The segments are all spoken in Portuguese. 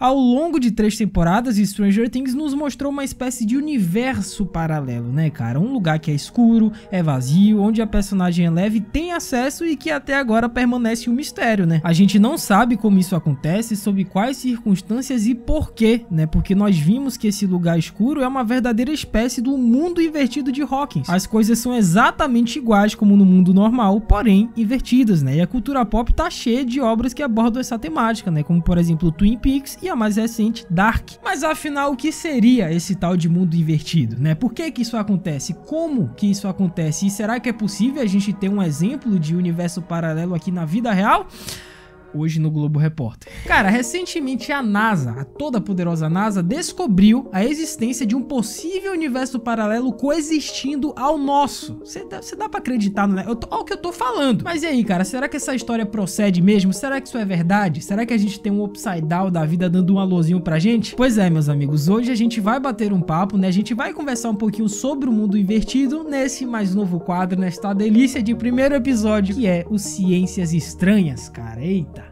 Ao longo de 3 temporadas, Stranger Things nos mostrou uma espécie de universo paralelo, né, cara? Um lugar que é escuro, é vazio, onde a personagem Eleven tem acesso e que até agora permanece um mistério, né? A gente não sabe como isso acontece, sob quais circunstâncias e porquê, né? Porque nós vimos que esse lugar escuro é uma verdadeira espécie do mundo invertido de Hawkins. As coisas são exatamente iguais como no mundo normal, porém invertidas, né? E a cultura pop tá cheia de obras que abordam essa temática, né? Como por exemplo Twin Peaks e a mais recente Dark. Mas afinal, o que seria esse tal de mundo invertido, né? Por que que isso acontece? Como que isso acontece? E será que é possível a gente ter um exemplo de universo paralelo aqui na vida real? Hoje no Globo Repórter. Cara, recentemente a NASA, a toda poderosa NASA, descobriu a existência de um possível universo paralelo coexistindo ao nosso. Você dá pra acreditar, né? Olha o que eu tô falando. Mas e aí, cara, será que essa história procede mesmo? Será que isso é verdade? Será que a gente tem um upside down da vida dando um alôzinho pra gente? Pois é, meus amigos, hoje a gente vai bater um papo, né? A gente vai conversar um pouquinho sobre o mundo invertido nesse mais novo quadro, nesta delícia de primeiro episódio, que é o Ciências Estranhas, cara. Eita.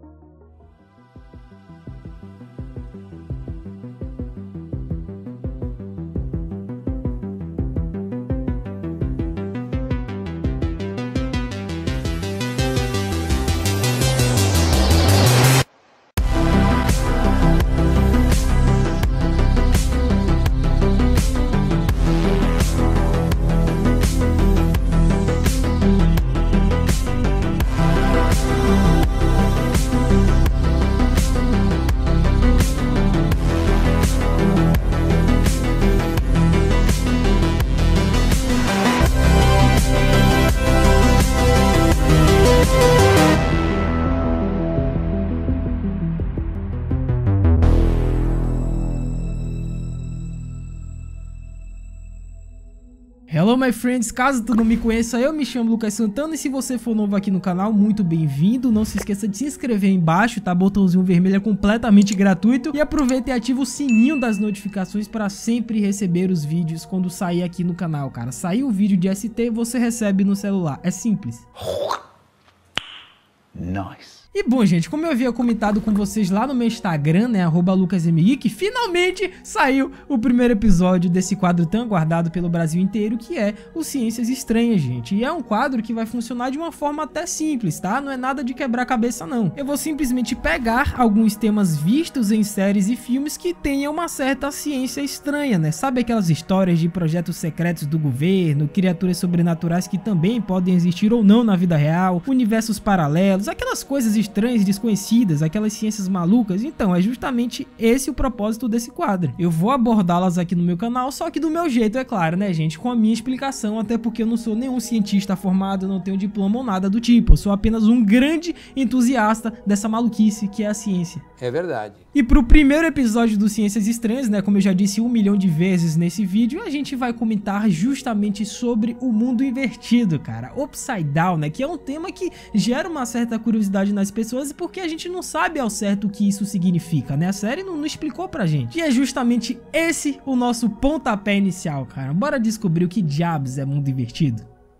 Hello my friends, caso tu não me conheça, eu me chamo Lucas Santana e se você for novo aqui no canal, muito bem-vindo. Não se esqueça de se inscrever aí embaixo, tá? Botãozinho vermelho é completamente gratuito. E aproveita e ativa o sininho das notificações para sempre receber os vídeos quando sair aqui no canal, cara. Saiu o vídeo de ST, você recebe no celular, é simples. Nice. E bom, gente, como eu havia comentado com vocês lá no meu Instagram, né, @lucasmgeek, finalmente saiu o primeiro episódio desse quadro tão aguardado pelo Brasil inteiro, que é o Ciências Estranhas, gente. E é um quadro que vai funcionar de uma forma até simples, tá? Não é nada de quebrar a cabeça, não. Eu vou simplesmente pegar alguns temas vistos em séries e filmes que tenham uma certa ciência estranha, né? Sabe aquelas histórias de projetos secretos do governo, criaturas sobrenaturais que também podem existir ou não na vida real, universos paralelos, aquelas coisas estranhas e desconhecidas, aquelas ciências malucas. Então é justamente esse o propósito desse quadro. Eu vou abordá-las aqui no meu canal, só que do meu jeito, é claro, né, gente, com a minha explicação, até porque eu não sou nenhum cientista formado, não tenho diploma ou nada do tipo, eu sou apenas um grande entusiasta dessa maluquice que é a ciência. É verdade. E pro primeiro episódio do Ciências Estranhas, né, como eu já disse 1 milhão de vezes nesse vídeo, a gente vai comentar justamente sobre o mundo invertido, cara, upside down, né, que é um tema que gera uma certa curiosidade nas pessoas porque a gente não sabe ao certo o que isso significa, né, a série não explicou pra gente. E é justamente esse o nosso pontapé inicial, cara. Bora descobrir o que diabos é mundo invertido.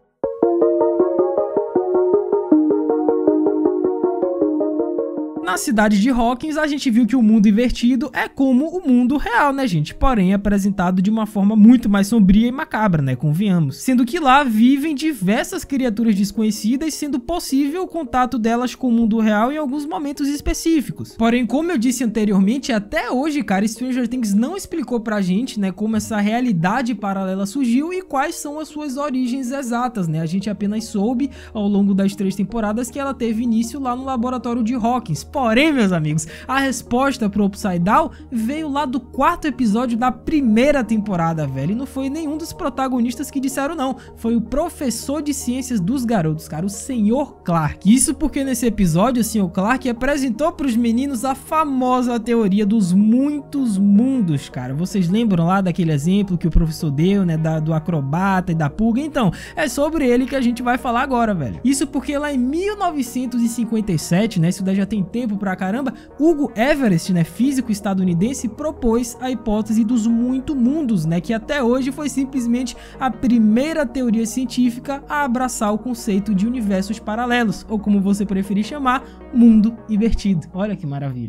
Na cidade de Hawkins, a gente viu que o mundo invertido é como o mundo real, né, gente? Porém, apresentado de uma forma muito mais sombria e macabra, né? Convenhamos. Sendo que lá vivem diversas criaturas desconhecidas, sendo possível o contato delas com o mundo real em alguns momentos específicos. Porém, como eu disse anteriormente, até hoje, cara, Stranger Things não explicou pra gente, né, como essa realidade paralela surgiu e quais são as suas origens exatas, né? A gente apenas soube, ao longo das 3 temporadas, que ela teve início lá no laboratório de Hawkins. Porém, meus amigos, a resposta pro Upside Down veio lá do 4º episódio da primeira temporada, velho. E não foi nenhum dos protagonistas que disseram não. Foi o professor de ciências dos garotos, cara, o Sr. Clark. Isso porque nesse episódio o Sr. Clark apresentou pros meninos a famosa teoria dos muitos mundos, cara. Vocês lembram lá daquele exemplo que o professor deu, né, do acrobata e da pulga? Então, é sobre ele que a gente vai falar agora, velho. Isso porque lá em 1957, né, isso daí já tem tempo pra caramba, Hugo Everest, né, físico estadunidense, propôs a hipótese dos muitos mundos, né, que até hoje foi simplesmente a primeira teoria científica a abraçar o conceito de universos paralelos, ou como você preferir chamar, mundo invertido. Olha que maravilha.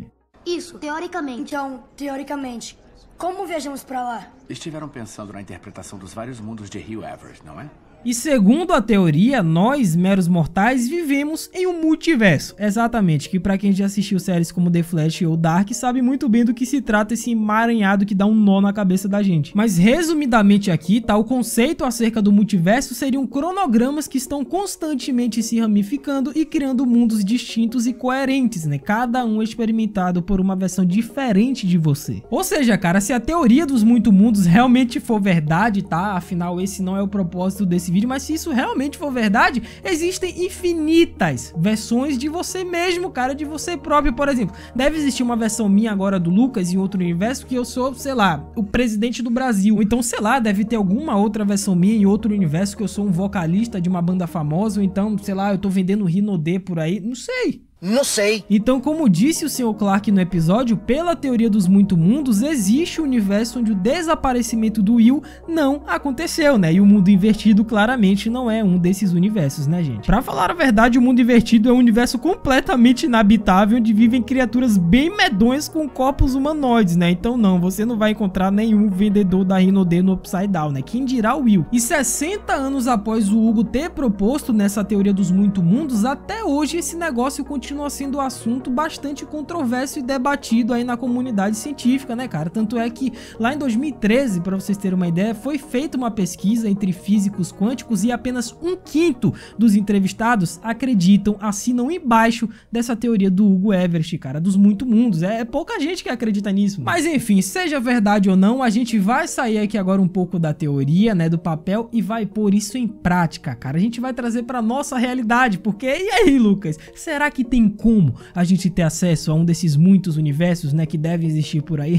Isso, teoricamente. Então, teoricamente, como viajamos pra lá? Estiveram pensando na interpretação dos vários mundos de Rio Everett, não é? E segundo a teoria, nós, meros mortais, vivemos em um multiverso. Exatamente, que pra quem já assistiu séries como The Flash ou Dark, sabe muito bem do que se trata esse emaranhado que dá um nó na cabeça da gente. Mas resumidamente aqui, tá, o conceito acerca do multiverso seriam cronogramas que estão constantemente se ramificando e criando mundos distintos e coerentes, né? Cada um experimentado por uma versão diferente de você. Ou seja, cara, se a teoria dos muito mundos realmente for verdade, tá? Afinal, esse não é o propósito desse vídeo, mas se isso realmente for verdade, existem infinitas versões de você mesmo, cara, de você próprio. Por exemplo, deve existir uma versão minha agora do Lucas em outro universo que eu sou, sei lá, o presidente do Brasil. Ou então, sei lá, deve ter alguma outra versão minha em outro universo que eu sou um vocalista de uma banda famosa. Ou então, sei lá, eu tô vendendo Rinodê por aí, não sei. Não sei. Então, como disse o Sr. Clark no episódio, pela teoria dos muito mundos, existe um universo onde o desaparecimento do Will não aconteceu, né? E o mundo invertido claramente não é um desses universos, né, gente? Pra falar a verdade, o mundo invertido é um universo completamente inabitável, onde vivem criaturas bem medonhas com corpos humanoides, né? Então não, você não vai encontrar nenhum vendedor da Rinodê no Upside Down, né? Quem dirá o Will? E 60 anos após o Hugo ter proposto nessa teoria dos muito mundos, até hoje esse negócio continua sendo um assunto bastante controverso e debatido aí na comunidade científica, né, cara? Tanto é que lá em 2013, para vocês terem uma ideia, foi feita uma pesquisa entre físicos quânticos e apenas 1/5 dos entrevistados acreditam, assinam embaixo dessa teoria do Hugo Everett, cara, dos muito mundos. É pouca gente que acredita nisso. Mas enfim, seja verdade ou não, a gente vai sair aqui agora um pouco da teoria, né, do papel, e vai pôr isso em prática, cara. A gente vai trazer para nossa realidade, porque e aí, Lucas, será que tem como a gente ter acesso a um desses muitos universos, né, que devem existir por aí?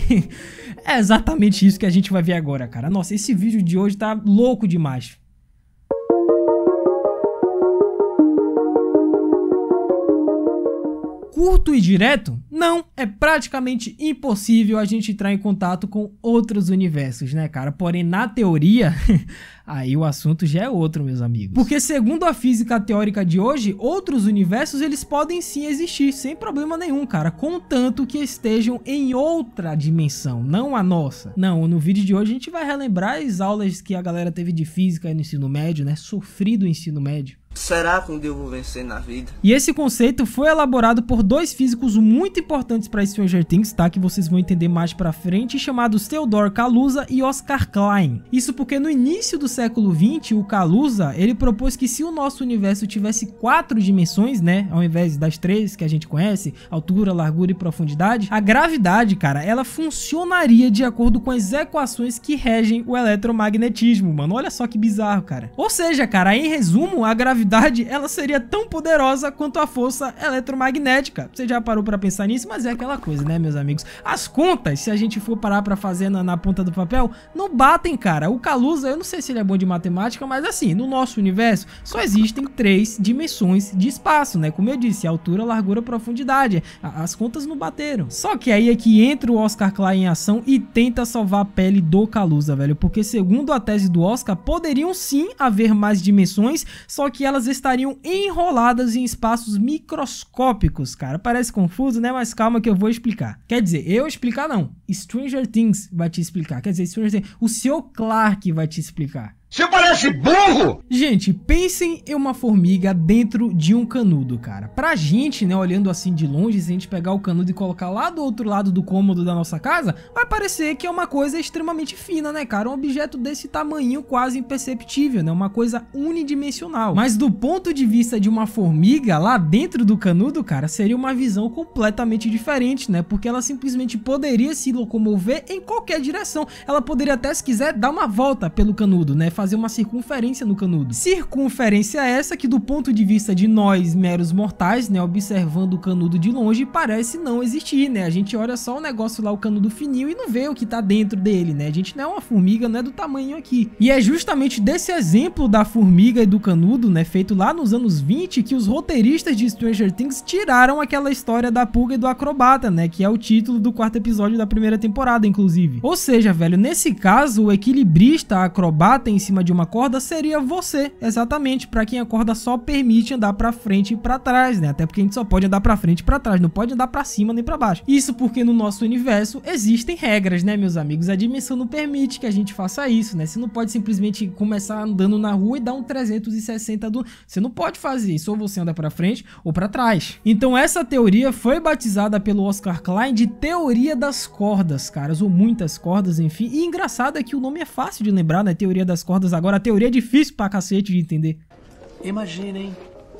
É exatamente isso que a gente vai ver agora, cara. Nossa, esse vídeo de hoje tá louco demais. Curto e direto? Não, é praticamente impossível a gente entrar em contato com outros universos, né, cara? Porém, na teoria, aí o assunto já é outro, meus amigos. Porque segundo a física teórica de hoje, outros universos eles podem sim existir, sem problema nenhum, cara, contanto que estejam em outra dimensão, não a nossa. Não, no vídeo de hoje a gente vai relembrar as aulas que a galera teve de física aí no ensino médio, né? Sofrido ensino médio. Será que um dia eu vou vencer na vida? E esse conceito foi elaborado por dois físicos muito importantes para Stranger Things, tá? Que vocês vão entender mais pra frente, chamados Theodore Kaluza e Oscar Klein. Isso porque no início do século 20, o Kaluza, ele propôs que se o nosso universo tivesse 4 dimensões, né? Ao invés das 3 que a gente conhece, altura, largura e profundidade, a gravidade, cara, ela funcionaria de acordo com as equações que regem o eletromagnetismo, mano. Olha só que bizarro, cara. Ou seja, cara, em resumo, a gravidade ela seria tão poderosa quanto a força eletromagnética. Você já parou pra pensar nisso? Mas é aquela coisa, né, meus amigos? As contas, se a gente for parar pra fazer na ponta do papel, não batem, cara. O Kaluza, eu não sei se ele é bom de matemática, mas assim, no nosso universo só existem 3 dimensões de espaço, né? Como eu disse, altura, largura, profundidade. As contas não bateram. Só que aí é que entra o Oscar Klein em ação e tenta salvar a pele do Kaluza, velho. Porque segundo a tese do Oscar, poderiam sim haver mais dimensões, só que elas estariam enroladas em espaços microscópicos, cara. Parece confuso, né? Mas calma que eu vou explicar. Quer dizer, eu explicar não. Stranger Things vai te explicar. Quer dizer, Stranger Things, o Sr. Clark vai te explicar. Você parece burro! Gente, pensem em uma formiga dentro de um canudo, cara. Pra gente, né, olhando assim de longe, se a gente pegar o canudo e colocar lá do outro lado do cômodo da nossa casa, vai parecer que é uma coisa extremamente fina, né, cara? Um objeto desse tamanho quase imperceptível, né? Uma coisa unidimensional. Mas do ponto de vista de uma formiga, lá dentro do canudo, cara, seria uma visão completamente diferente, né? Porque ela simplesmente poderia se locomover em qualquer direção. Ela poderia até, se quiser, dar uma volta pelo canudo, né? Fazer uma circunferência no canudo. Circunferência essa que do ponto de vista de nós, meros mortais, né, observando o canudo de longe, parece não existir, né? A gente olha só o negócio lá, o canudo fininho, e não vê o que tá dentro dele, né? A gente não é uma formiga, não é do tamanho aqui. E é justamente desse exemplo da formiga e do canudo, né, feito lá nos anos 20, que os roteiristas de Stranger Things tiraram aquela história da pulga e do acrobata, né, que é o título do 4º episódio da primeira temporada, inclusive. Ou seja, velho, nesse caso, o equilibrista acrobata em cima de uma corda seria você, exatamente, para quem a corda só permite andar para frente e para trás, né? Até porque a gente só pode andar para frente e para trás, não pode andar para cima nem para baixo. Isso porque no nosso universo existem regras, né, meus amigos? A dimensão não permite que a gente faça isso, né? Você não pode simplesmente começar andando na rua e dar um 360 do... Você não pode fazer isso, ou você anda para frente ou para trás. Então essa teoria foi batizada pelo Oscar Klein de teoria das cordas, caras, ou muitas cordas, enfim. E engraçado é que o nome é fácil de lembrar, né? Teoria das cordas. Agora a teoria é difícil pra cacete de entender. Imaginem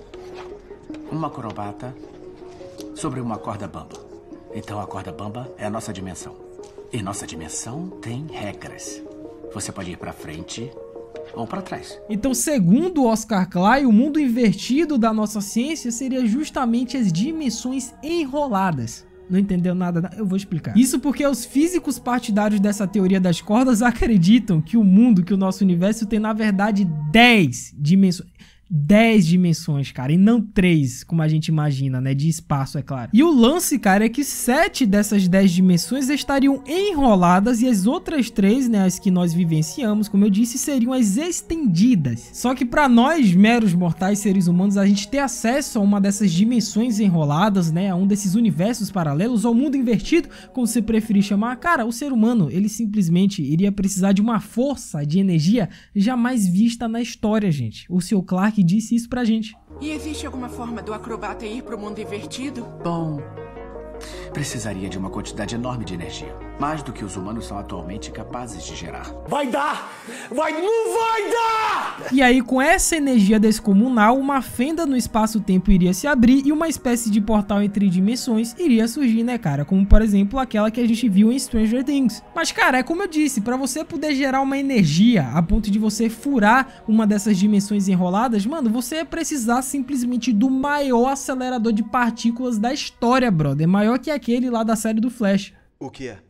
uma acrobata sobre uma corda bamba. Então a corda bamba é a nossa dimensão. E nossa dimensão tem regras. Você pode ir pra frente ou para trás. Então, segundo Oscar Klein, o mundo invertido da nossa ciência seria justamente as dimensões enroladas. Não entendeu nada? Eu vou explicar. Isso porque os físicos partidários dessa teoria das cordas acreditam que o mundo, que o nosso universo tem, na verdade, 10 dimensões. 10 dimensões, cara, e não 3, como a gente imagina, né, de espaço, é claro. E o lance, cara, é que 7 dessas 10 dimensões estariam enroladas e as outras 3, né, as que nós vivenciamos, como eu disse, seriam as estendidas. Só que para nós, meros mortais seres humanos, a gente ter acesso a uma dessas dimensões enroladas, né, a um desses universos paralelos, ao mundo invertido, como você preferir chamar, cara, o ser humano, ele simplesmente iria precisar de uma força de energia jamais vista na história, gente. O Sr. Clarke disse isso pra gente. E existe alguma forma do acrobata ir pro mundo invertido? Bom, precisaria de uma quantidade enorme de energia. Mais do que os humanos são atualmente capazes de gerar. Vai dar! Não vai dar! E aí, com essa energia descomunal, uma fenda no espaço-tempo iria se abrir e uma espécie de portal entre dimensões iria surgir, né, cara? Como, por exemplo, aquela que a gente viu em Stranger Things. Mas, cara, é como eu disse, pra você poder gerar uma energia a ponto de você furar uma dessas dimensões enroladas, mano, você ia precisar simplesmente do maior acelerador de partículas da história, brother. Maior que aquele lá da série do Flash. O que é?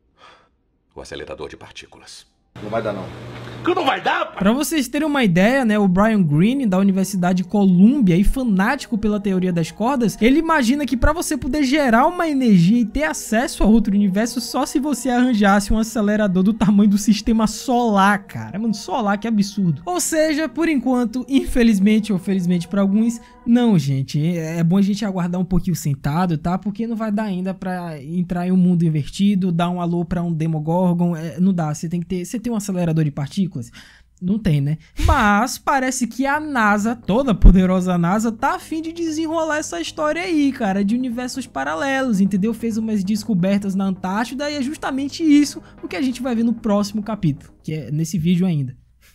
O acelerador de partículas. Não vai dar, não. Que não vai dar? Pra vocês terem uma ideia, né, o Brian Greene, da Universidade Columbia e fanático pela teoria das cordas, ele imagina que pra você poder gerar uma energia e ter acesso a outro universo, só se você arranjasse um acelerador do tamanho do sistema solar, cara. Mano, solar, que absurdo. Ou seja, por enquanto, infelizmente ou felizmente pra alguns, não, gente. É bom a gente aguardar um pouquinho sentado, tá? Porque não vai dar ainda pra entrar em um mundo invertido, dar um alô pra um Demogorgon. Não dá, você tem que ter... Você tem um acelerador de partículas? Não tem, né? Mas parece que a NASA, toda a poderosa NASA, tá a fim de desenrolar essa história aí, cara, de universos paralelos, entendeu? Fez umas descobertas na Antártida e é justamente isso o que a gente vai ver no próximo capítulo, que é nesse vídeo ainda.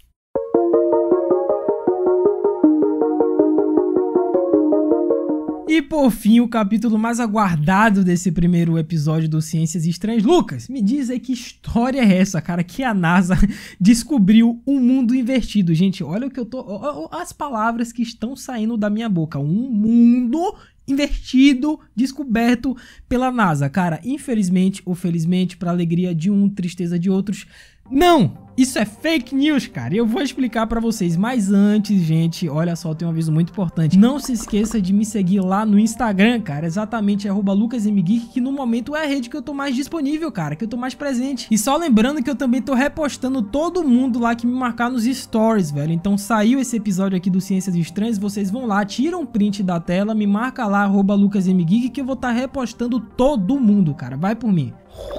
E por fim, o capítulo mais aguardado desse primeiro episódio do Ciências Estranhas. Lucas, me diz aí que história é essa, cara, que a NASA descobriu um mundo invertido. Gente, olha o que eu tô... As palavras que estão saindo da minha boca. Um mundo invertido, descoberto pela NASA. Cara, infelizmente ou felizmente, para alegria de um, tristeza de outros... Não! Isso é fake news, cara. E eu vou explicar pra vocês. Mas antes, gente, olha só, tem um aviso muito importante. Não se esqueça de me seguir lá no Instagram, cara. Exatamente, @lucasmgeek, que no momento é a rede que eu tô mais disponível, cara. Que eu tô mais presente. E só lembrando que eu também tô repostando todo mundo lá que me marcar nos stories, velho. Então saiu esse episódio aqui do Ciências Estranhas, vocês vão lá, tiram um print da tela, me marca lá, @lucasmgeek, que eu vou estar repostando todo mundo, cara. Vai por mim.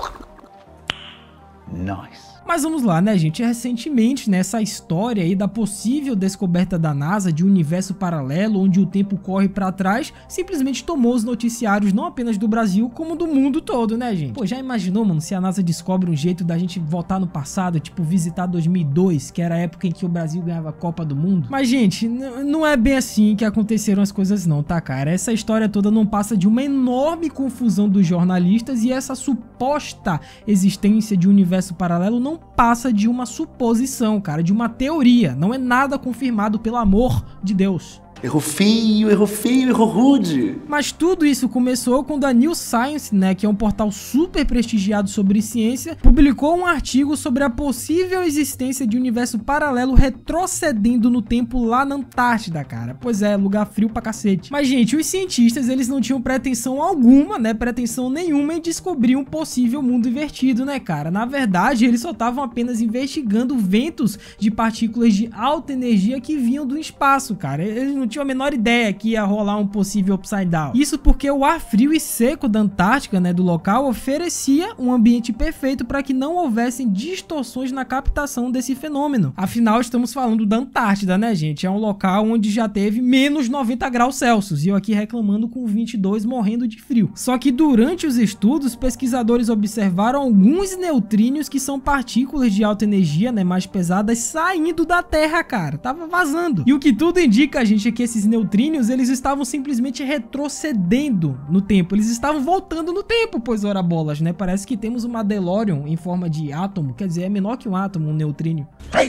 Nice. Mas vamos lá, né, gente? Recentemente, nessa história aí da possível descoberta da NASA de um universo paralelo onde o tempo corre pra trás, simplesmente tomou os noticiários não apenas do Brasil, como do mundo todo, né, gente? Pô, já imaginou, mano, se a NASA descobre um jeito da gente voltar no passado, tipo, visitar 2002, que era a época em que o Brasil ganhava a Copa do Mundo? Mas, gente, não é bem assim que aconteceram as coisas não, tá, cara? Essa história toda não passa de uma enorme confusão dos jornalistas e essa suposta existência de um universo paralelo não passa de uma suposição, cara, de uma teoria. Não é nada confirmado, pelo amor de Deus. Errou feio, errou feio, errou rude. Mas tudo isso começou quando a New Science, né, que é um portal super prestigiado sobre ciência, publicou um artigo sobre a possível existência de um universo paralelo retrocedendo no tempo lá na Antártida, cara. Pois é, lugar frio pra cacete. Mas, gente, os cientistas, eles não tinham pretensão alguma, né, pretensão nenhuma em descobrir um possível mundo invertido, né, cara? Na verdade, eles só estavam apenas investigando ventos de partículas de alta energia que vinham do espaço, cara. Eles não tinham a menor ideia que ia rolar um possível upside down. Isso porque o ar frio e seco da Antártica, né, do local, oferecia um ambiente perfeito para que não houvessem distorções na captação desse fenômeno. Afinal, estamos falando da Antártida, né, gente? É um local onde já teve menos 90 graus Celsius e eu aqui reclamando com 22 morrendo de frio. Só que durante os estudos, pesquisadores observaram alguns neutrínios que são partículas de alta energia, né, mais pesadas, saindo da Terra, cara. Tava vazando. E o que tudo indica, gente, é que esses neutrínios, eles estavam simplesmente retrocedendo no tempo. Eles estavam voltando no tempo, pois ora bolas, né? Parece que temos uma DeLorean em forma de átomo. Quer dizer, é menor que um átomo, um neutrínio.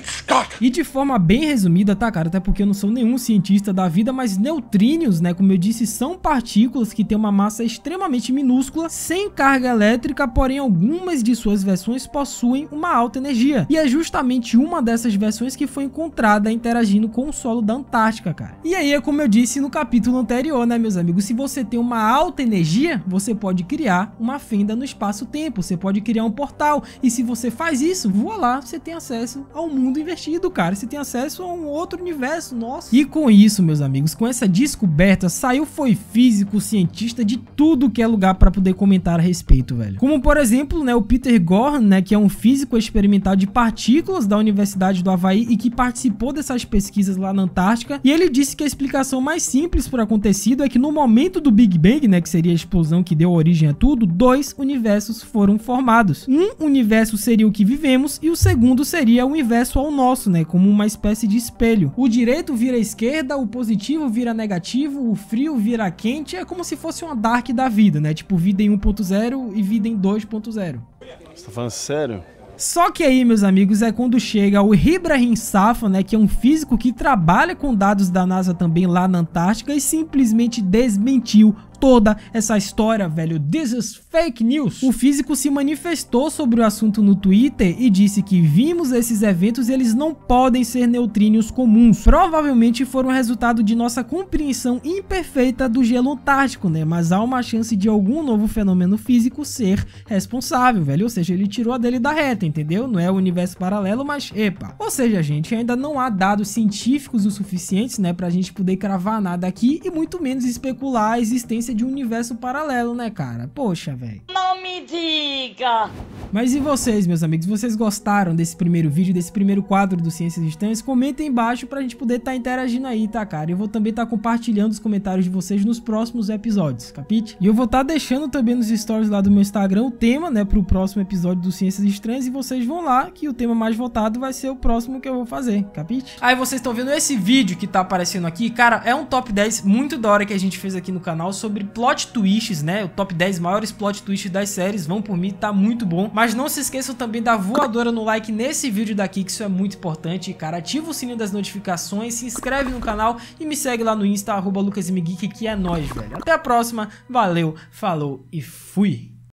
E de forma bem resumida, tá, cara? Até porque eu não sou nenhum cientista da vida, mas neutrínios, né, como eu disse, são partículas que têm uma massa extremamente minúscula, sem carga elétrica, porém algumas de suas versões possuem uma alta energia. E é justamente uma dessas versões que foi encontrada interagindo com o solo da Antártica, cara. E aí é como eu disse no capítulo anterior, né, meus amigos? Se você tem uma alta energia, você pode criar uma fenda no espaço-tempo, você pode criar um portal. E se você faz isso, voa lá, você tem acesso ao mundo invertido, cara. Você tem acesso a um outro universo, nossa. E com isso, meus amigos, com essa descoberta, saiu foi físico, cientista de tudo que é lugar para poder comentar a respeito, velho. Como, por exemplo, né, o Peter Gorham, né, que é um físico experimental de partículas da Universidade do Havaí e que participou dessas pesquisas lá na Antártica. E ele disse que a explicação mais simples por acontecido é que no momento do Big Bang, né, que seria a explosão que deu origem a tudo, dois universos foram formados. Um universo seria o que vivemos e o segundo seria o universo ao nosso, né, como uma espécie de espelho. O direito vira esquerda, o positivo vira negativo, o frio vira quente, é como se fosse uma Dark da vida, né, tipo vida em 1.0 e vida em 2.0. Você tá falando sério? Só que aí, meus amigos, é quando chega o Ibrahim Safan, né, que é um físico que trabalha com dados da NASA também lá na Antártica e simplesmente desmentiu toda essa história, velho. This is fake news. O físico se manifestou sobre o assunto no Twitter e disse que vimos esses eventos e eles não podem ser neutrínios comuns. Provavelmente foram resultado de nossa compreensão imperfeita do gelo antártico, né? Mas há uma chance de algum novo fenômeno físico ser responsável, velho. Ou seja, ele tirou a dele da reta, entendeu? Não é o universo paralelo, mas epa. Ou seja, gente, ainda não há dados científicos o suficientes, né, pra gente poder cravar nada aqui e muito menos especular a existência de um universo paralelo, né, cara? Poxa, velho. Não me diga! Mas e vocês, meus amigos? Vocês gostaram desse primeiro vídeo, desse primeiro quadro do Ciências Estranhas? Comentem embaixo pra gente poder estar interagindo aí, tá, cara? Eu vou também estar compartilhando os comentários de vocês nos próximos episódios, capite? E eu vou estar deixando também nos stories lá do meu Instagram o tema, né, pro próximo episódio do Ciências Estranhas e vocês vão lá que o tema mais votado vai ser o próximo que eu vou fazer, capite? Aí vocês estão vendo esse vídeo que tá aparecendo aqui, cara, é um top 10 muito da hora que a gente fez aqui no canal sobre plot twists, né? O top 10 maiores plot twists das séries. Vão por mim, tá muito bom. Mas não se esqueçam também da voadora no like nesse vídeo daqui, que isso é muito importante. Cara, ativa o sininho das notificações, se inscreve no canal e me segue lá no Insta, @LucasMGeek, que é nóis, velho. Até a próxima, valeu, falou e fui!